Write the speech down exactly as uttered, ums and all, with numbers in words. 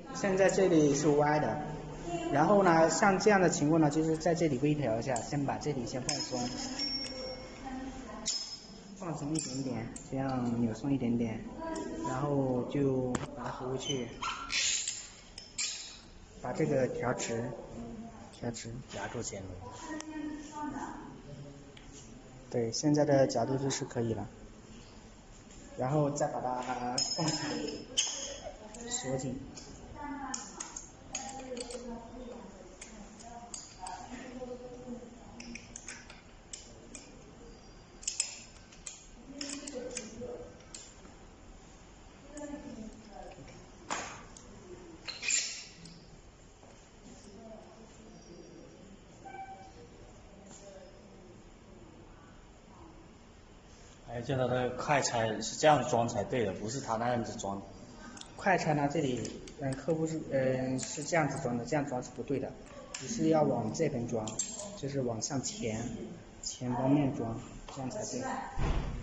现在这里是歪的，然后呢，像这样的情况呢，就是在这里微调一下，先把这里先放松，放松一点点，这样扭松一点点，然后就把它扶回去，把这个调直，调直， 夹住前轮。 对，现在的角度就是可以了，然后再把它放开，锁紧。 哎，叫他的快拆是这样装才对的，不是他那样子装。 快拆呢，这里嗯，客户是嗯是这样子装的，这样装是不对的，你是要往这边装，就是往向前前方面装，这样才对。